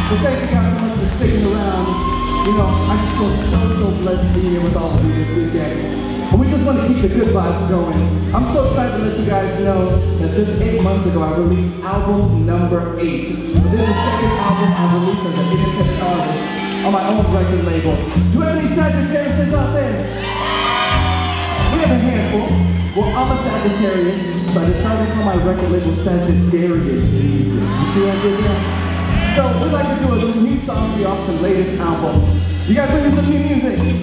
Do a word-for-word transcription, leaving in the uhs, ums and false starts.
So thank you guys so much for sticking around. You know, I just feel so, so blessed to be here with all of you this weekend. And we just want to keep the good vibes going. I'm so excited to let you guys know that just eight months ago I released album number eight. This is the second album I released as an independent artist on my own record label. Do you have any Sagittarius out there? We have a handful. Well, I'm a Sagittarius, so I decided to call my record label Sagittarius Music. You see what I did there? So we'd like to do a new song for you off the latest album. You guys ready for some new music?